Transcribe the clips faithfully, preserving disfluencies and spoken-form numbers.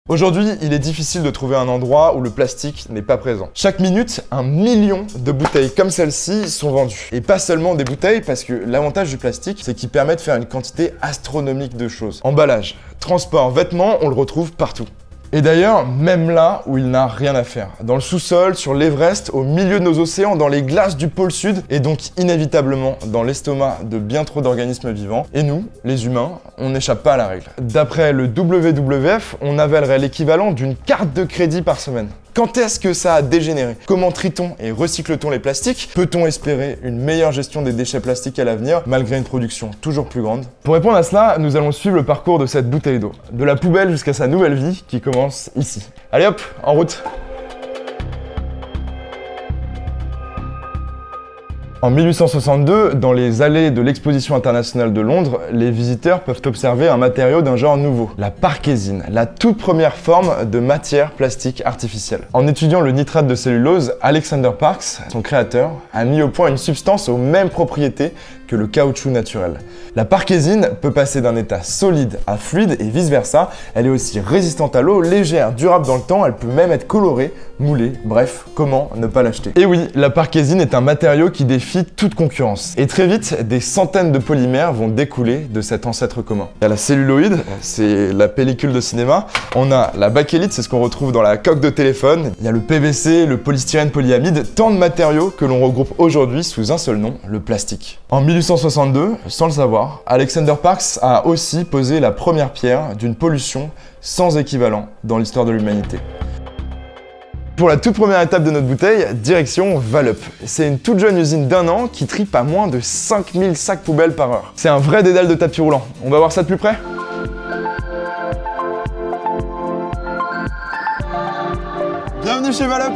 Aujourd'hui, il est difficile de trouver un endroit où le plastique n'est pas présent. Chaque minute, un million de bouteilles comme celle-ci sont vendues. Et pas seulement des bouteilles, parce que l'avantage du plastique, c'est qu'il permet de faire une quantité astronomique de choses. Emballage, transport, vêtements, on le retrouve partout. Et d'ailleurs, même là où il n'a rien à faire. Dans le sous-sol, sur l'Everest, au milieu de nos océans, dans les glaces du pôle sud, et donc inévitablement dans l'estomac de bien trop d'organismes vivants. Et nous, les humains, on n'échappe pas à la règle. D'après le W W F, on avalerait l'équivalent d'une carte de crédit par semaine. Quand est-ce que ça a dégénéré? Comment trie-t-on et recycle-t-on les plastiques? Peut-on espérer une meilleure gestion des déchets plastiques à l'avenir, malgré une production toujours plus grande? Pour répondre à cela, nous allons suivre le parcours de cette bouteille d'eau, de la poubelle jusqu'à sa nouvelle vie qui commence ici. Allez hop, en route! En mille huit cent soixante-deux, dans les allées de l'exposition internationale de Londres, les visiteurs peuvent observer un matériau d'un genre nouveau, la parkésine, la toute première forme de matière plastique artificielle. En étudiant le nitrate de cellulose, Alexander Parkes, son créateur, a mis au point une substance aux mêmes propriétés que le caoutchouc naturel. La parkésine peut passer d'un état solide à fluide et vice-versa. Elle est aussi résistante à l'eau, légère, durable dans le temps, elle peut même être colorée, moulée, bref, comment ne pas l'acheter? Et oui, la parkésine est un matériau qui défie toute concurrence. Et très vite, des centaines de polymères vont découler de cet ancêtre commun. Il y a la celluloïde, c'est la pellicule de cinéma. On a la bakélite, c'est ce qu'on retrouve dans la coque de téléphone. Il y a le P V C, le polystyrène polyamide, tant de matériaux que l'on regroupe aujourd'hui sous un seul nom, le plastique. En mille huit cent soixante-deux, sans le savoir, Alexander Parkes a aussi posé la première pierre d'une pollution sans équivalent dans l'histoire de l'humanité. Pour la toute première étape de notre bouteille, direction Valup. C'est une toute jeune usine d'un an qui trie pas moins de cinq mille sacs poubelles par heure. C'est un vrai dédale de tapis roulant. On va voir ça de plus près? Bienvenue chez Valup!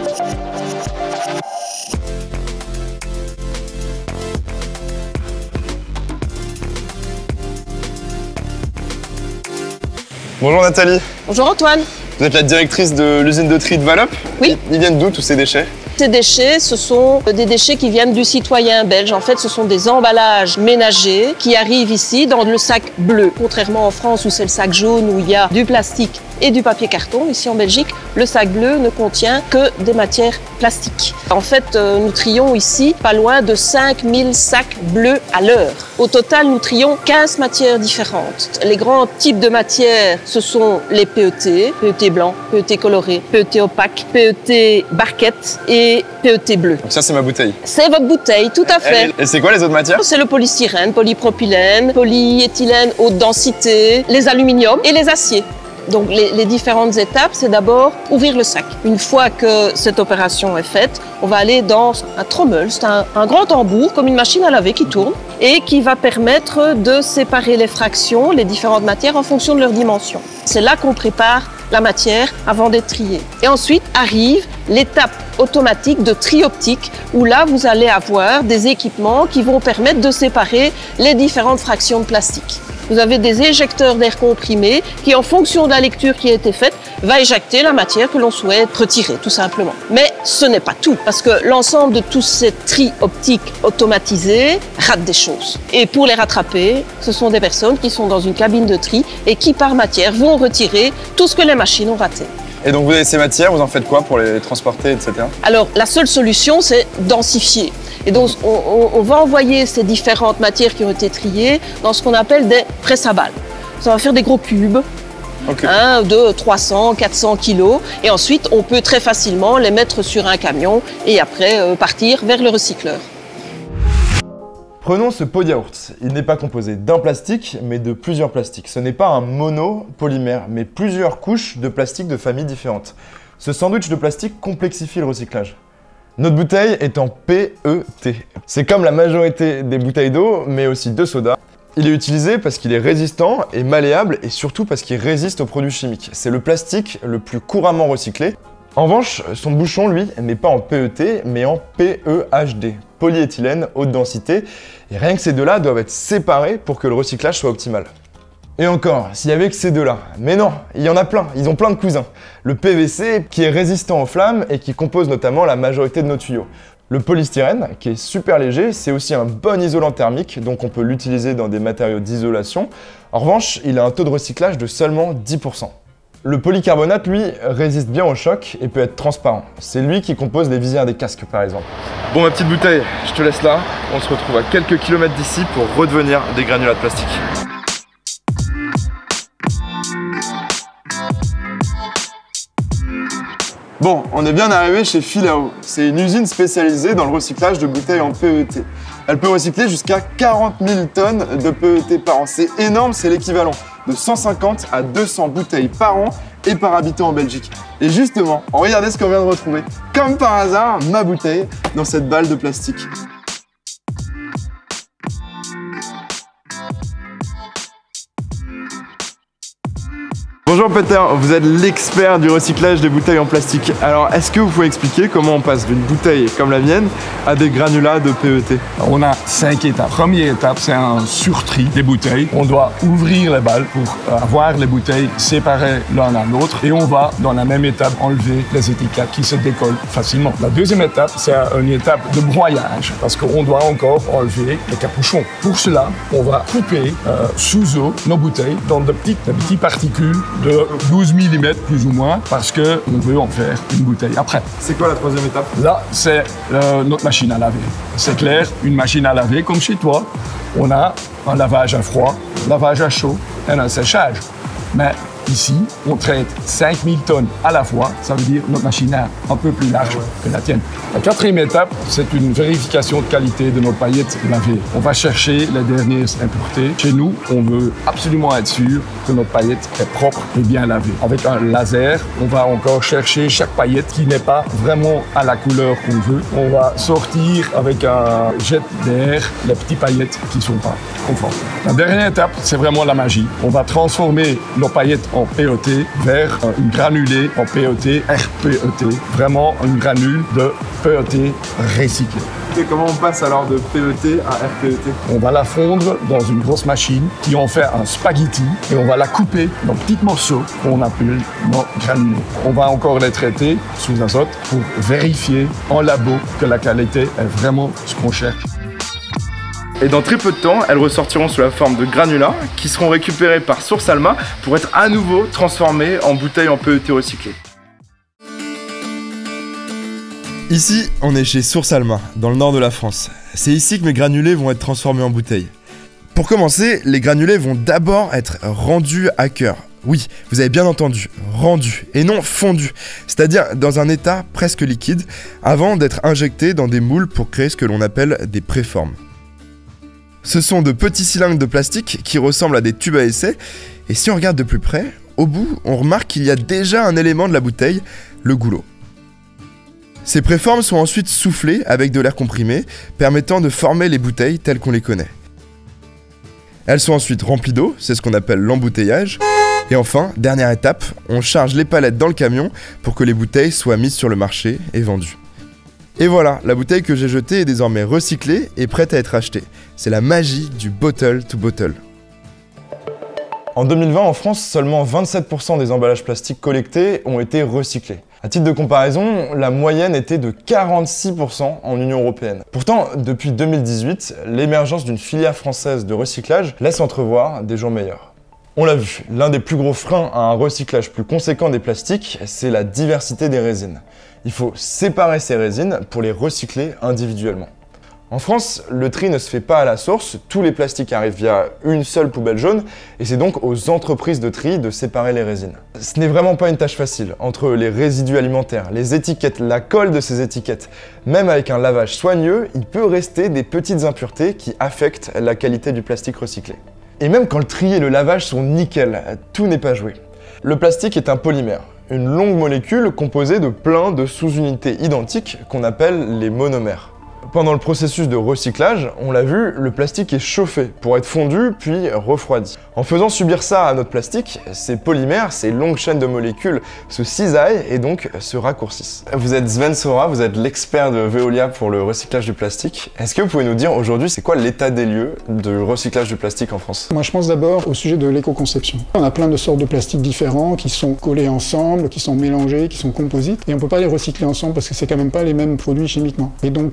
Bonjour Nathalie. Bonjour Antoine. Vous êtes la directrice de l'usine de tri de Valup? Oui. Ils viennent d'où tous ces déchets? Ces déchets, ce sont des déchets qui viennent du citoyen belge. En fait, ce sont des emballages ménagers qui arrivent ici dans le sac bleu. Contrairement en France où c'est le sac jaune où il y a du plastique et du papier carton, ici en Belgique, le sac bleu ne contient que des matières plastiques. En fait, nous trions ici pas loin de cinq mille sacs bleus à l'heure. Au total, nous trions quinze matières différentes. Les grands types de matières, ce sont les P E T, P E T blanc, P E T coloré, P E T opaque, P E T barquette et P E T bleu. Donc ça, c'est ma bouteille. C'est votre bouteille, tout à fait. Et c'est quoi les autres matières? C'est le polystyrène, polypropylène, polyéthylène haute densité, les aluminiums et les aciers. Donc les, les différentes étapes, c'est d'abord ouvrir le sac. Une fois que cette opération est faite, on va aller dans un trommel, c'est un, un grand tambour comme une machine à laver qui tourne et qui va permettre de séparer les fractions, les différentes matières en fonction de leur dimension. C'est là qu'on prépare la matière avant d'être triée. Et ensuite arrive l'étape automatique de tri optique où là vous allez avoir des équipements qui vont permettre de séparer les différentes fractions de plastique. Vous avez des éjecteurs d'air comprimé qui, en fonction de la lecture qui a été faite, va éjecter la matière que l'on souhaite retirer, tout simplement. Mais ce n'est pas tout, parce que l'ensemble de tous ces tri optiques automatisés rate des choses. Et pour les rattraper, ce sont des personnes qui sont dans une cabine de tri et qui, par matière, vont retirer tout ce que les machines ont raté. Et donc vous avez ces matières, vous en faites quoi pour les transporter, et cetera? Alors la seule solution, c'est densifier. Et donc on, on, on va envoyer ces différentes matières qui ont été triées dans ce qu'on appelle des presses à balles. Ça va faire des gros cubes, okay. hein, de trois cents, quatre cents kilos. Et ensuite, on peut très facilement les mettre sur un camion et après euh, partir vers le recycleur. Prenons ce pot de yaourt. Il n'est pas composé d'un plastique, mais de plusieurs plastiques. Ce n'est pas un monopolymère, mais plusieurs couches de plastique de familles différentes. Ce sandwich de plastique complexifie le recyclage. Notre bouteille est en P E T. C'est comme la majorité des bouteilles d'eau, mais aussi de soda. Il est utilisé parce qu'il est résistant et malléable, et surtout parce qu'il résiste aux produits chimiques. C'est le plastique le plus couramment recyclé. En revanche, son bouchon, lui, n'est pas en P E T, mais en P E H D, polyéthylène haute densité, et rien que ces deux-là doivent être séparés pour que le recyclage soit optimal. Et encore, s'il y avait que ces deux-là. Mais non, il y en a plein, ils ont plein de cousins. Le P V C, qui est résistant aux flammes et qui compose notamment la majorité de nos tuyaux. Le polystyrène, qui est super léger, c'est aussi un bon isolant thermique, donc on peut l'utiliser dans des matériaux d'isolation. En revanche, il a un taux de recyclage de seulement dix pour cent. Le polycarbonate, lui, résiste bien au choc et peut être transparent. C'est lui qui compose les visières des casques, par exemple. Bon, ma petite bouteille, je te laisse là. On se retrouve à quelques kilomètres d'ici pour redevenir des granulats de plastique. Bon, on est bien arrivé chez Filao. C'est une usine spécialisée dans le recyclage de bouteilles en P E T. Elle peut recycler jusqu'à quarante mille tonnes de P E T par an. C'est énorme, c'est l'équivalent de cent cinquante à deux cents bouteilles par an et par habitant en Belgique. Et justement, regardez ce qu'on vient de retrouver. Comme par hasard, ma bouteille dans cette balle de plastique. Bonjour Peter, vous êtes l'expert du recyclage des bouteilles en plastique. Alors, est-ce que vous pouvez expliquer comment on passe d'une bouteille comme la mienne à des granulats de P E T? On a cinq étapes. Première étape, c'est un surtri des bouteilles. On doit ouvrir les balles pour avoir les bouteilles séparées l'un à l'autre et on va, dans la même étape, enlever les étiquettes qui se décollent facilement. La deuxième étape, c'est une étape de broyage parce qu'on doit encore enlever les capuchons. Pour cela, on va couper euh, sous eau nos bouteilles dans de petites, de petites particules de douze millimètres plus ou moins parce qu'on veut en faire une bouteille après. C'est quoi la troisième étape? Là, c'est euh, notre machine à laver. C'est clair, une machine à laver comme chez toi. On a un lavage à froid, un lavage à chaud et un séchage. Mais ici, on traite cinq mille tonnes à la fois. Ça veut dire notre machine est un peu plus large que la tienne. La quatrième étape, c'est une vérification de qualité de nos paillettes lavées. On va chercher les dernières impuretés. Chez nous, on veut absolument être sûr que notre paillette est propre et bien lavée. Avec un laser, on va encore chercher chaque paillette qui n'est pas vraiment à la couleur qu'on veut. On va sortir avec un jet d'air les petites paillettes qui ne sont pas conformes. La dernière étape, c'est vraiment la magie. On va transformer nos paillettes en P E T vers une granulée en P E T, R P E T. Vraiment une granule de P E T recyclé. Et comment on passe alors de P E T à R P E T? On va la fondre dans une grosse machine qui en fait un spaghetti et on va la couper dans petits morceaux qu'on appelle nos granulés. On va encore les traiter sous azote pour vérifier en labo que la qualité est vraiment ce qu'on cherche. Et dans très peu de temps, elles ressortiront sous la forme de granulats qui seront récupérés par Source Alma pour être à nouveau transformés en bouteilles en P E T recyclées. Ici, on est chez Source Alma, dans le nord de la France. C'est ici que mes granulés vont être transformés en bouteilles. Pour commencer, les granulés vont d'abord être rendus à cœur. Oui, vous avez bien entendu, rendus et non fondus, c'est-à-dire dans un état presque liquide, avant d'être injectés dans des moules pour créer ce que l'on appelle des préformes. Ce sont de petits cylindres de plastique qui ressemblent à des tubes à essai, et si on regarde de plus près, au bout, on remarque qu'il y a déjà un élément de la bouteille, le goulot. Ces préformes sont ensuite soufflées avec de l'air comprimé, permettant de former les bouteilles telles qu'on les connaît. Elles sont ensuite remplies d'eau, c'est ce qu'on appelle l'embouteillage. Et enfin, dernière étape, on charge les palettes dans le camion pour que les bouteilles soient mises sur le marché et vendues. Et voilà, la bouteille que j'ai jetée est désormais recyclée et prête à être achetée. C'est la magie du bottle to bottle. En deux mille vingt, en France, seulement vingt-sept pour cent des emballages plastiques collectés ont été recyclés. À titre de comparaison, la moyenne était de quarante-six pour cent en Union européenne. Pourtant, depuis deux mille dix-huit, l'émergence d'une filière française de recyclage laisse entrevoir des jours meilleurs. On l'a vu, l'un des plus gros freins à un recyclage plus conséquent des plastiques, c'est la diversité des résines. Il faut séparer ces résines pour les recycler individuellement. En France, le tri ne se fait pas à la source, tous les plastiques arrivent via une seule poubelle jaune et c'est donc aux entreprises de tri de séparer les résines. Ce n'est vraiment pas une tâche facile, entre les résidus alimentaires, les étiquettes, la colle de ces étiquettes, même avec un lavage soigneux, il peut rester des petites impuretés qui affectent la qualité du plastique recyclé. Et même quand le tri et le lavage sont nickel, tout n'est pas joué. Le plastique est un polymère, une longue molécule composée de plein de sous-unités identiques qu'on appelle les monomères. Pendant le processus de recyclage, on l'a vu, le plastique est chauffé pour être fondu puis refroidi. En faisant subir ça à notre plastique, ces polymères, ces longues chaînes de molécules se cisaillent et donc se raccourcissent. Vous êtes Sven Sora, vous êtes l'expert de Veolia pour le recyclage du plastique. Est-ce que vous pouvez nous dire aujourd'hui c'est quoi l'état des lieux du recyclage du plastique en France? Moi je pense d'abord au sujet de l'éco-conception. On a plein de sortes de plastiques différents qui sont collés ensemble, qui sont mélangés, qui sont composites et on ne peut pas les recycler ensemble parce que c'est quand même pas les mêmes produits chimiquement. Et donc tous ces produits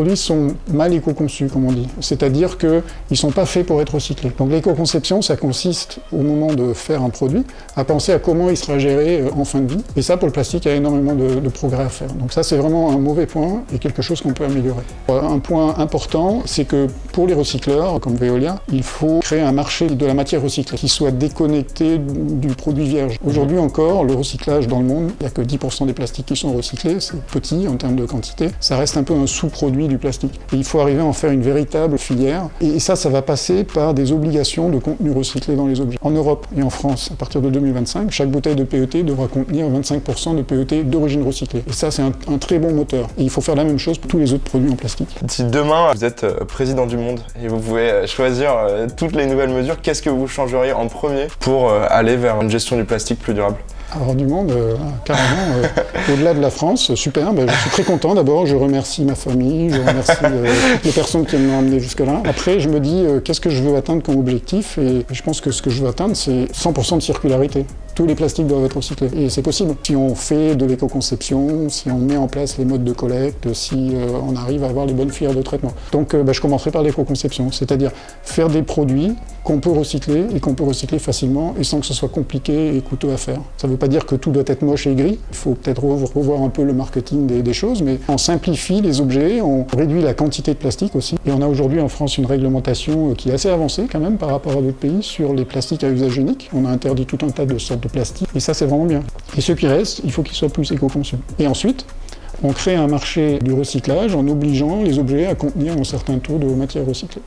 produits sont mal éco-conçus, comme on dit. C'est-à-dire qu'ils ne sont pas faits pour être recyclés. Donc l'éco-conception, ça consiste, au moment de faire un produit, à penser à comment il sera géré en fin de vie. Et ça, pour le plastique, il y a énormément de, de progrès à faire. Donc ça, c'est vraiment un mauvais point et quelque chose qu'on peut améliorer. Un point important, c'est que pour les recycleurs, comme Veolia, il faut créer un marché de la matière recyclée qui soit déconnecté du produit vierge. Aujourd'hui encore, le recyclage dans le monde, il n'y a que dix pour cent des plastiques qui sont recyclés, c'est petit en termes de quantité. Ça reste un peu un sous-produit du plastique. Et il faut arriver à en faire une véritable filière. Et ça, ça va passer par des obligations de contenu recyclé dans les objets. En Europe et en France, à partir de deux mille vingt-cinq, chaque bouteille de P E T devra contenir vingt-cinq pour cent de P E T d'origine recyclée. Et ça, c'est un, un très bon moteur. Et il faut faire la même chose pour tous les autres produits en plastique. Si demain, vous êtes président du monde et vous pouvez choisir toutes les nouvelles mesures, qu'est-ce que vous changeriez en premier pour aller vers une gestion du plastique plus durable? Alors du monde, euh, carrément, euh, au-delà de la France, super, ben, je suis très content. D'abord, je remercie ma famille, je remercie euh, les personnes qui m'ont emmené jusque-là. Après, je me dis, euh, qu'est-ce que je veux atteindre comme objectif? Et je pense que ce que je veux atteindre, c'est cent pour cent de circularité. Tous les plastiques doivent être recyclés. Et c'est possible. Si on fait de l'éco-conception, si on met en place les modes de collecte, si euh, on arrive à avoir les bonnes filières de traitement. Donc euh, ben, je commencerai par l'éco-conception, c'est-à-dire faire des produits qu'on peut recycler et qu'on peut recycler facilement et sans que ce soit compliqué et coûteux à faire. Ça ne veut pas dire que tout doit être moche et gris. Il faut peut-être revoir un peu le marketing des, des choses, mais on simplifie les objets, on réduit la quantité de plastique aussi. Et on a aujourd'hui en France une réglementation qui est assez avancée quand même par rapport à d'autres pays sur les plastiques à usage unique. On a interdit tout un tas de sortes de plastique et ça c'est vraiment bien. Et ce qui reste, il faut qu'il soit plus éco-conçu. Et ensuite, on crée un marché du recyclage en obligeant les objets à contenir un certain taux de matière recyclée.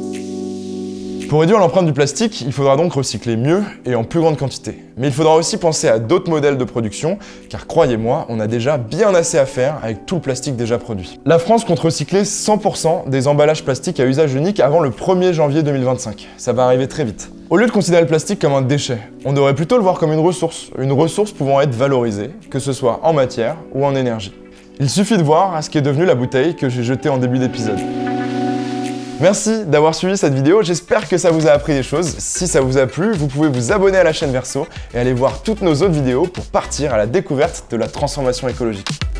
Pour réduire l'empreinte du plastique, il faudra donc recycler mieux et en plus grande quantité. Mais il faudra aussi penser à d'autres modèles de production, car croyez-moi, on a déjà bien assez à faire avec tout le plastique déjà produit. La France compte recycler cent pour cent des emballages plastiques à usage unique avant le premier janvier deux mille vingt-cinq. Ça va arriver très vite. Au lieu de considérer le plastique comme un déchet, on devrait plutôt le voir comme une ressource, une ressource pouvant être valorisée, que ce soit en matière ou en énergie. Il suffit de voir à ce qui est devenu la bouteille que j'ai jetée en début d'épisode. Merci d'avoir suivi cette vidéo, j'espère que ça vous a appris des choses. Si ça vous a plu, vous pouvez vous abonner à la chaîne Verso et aller voir toutes nos autres vidéos pour partir à la découverte de la transformation écologique.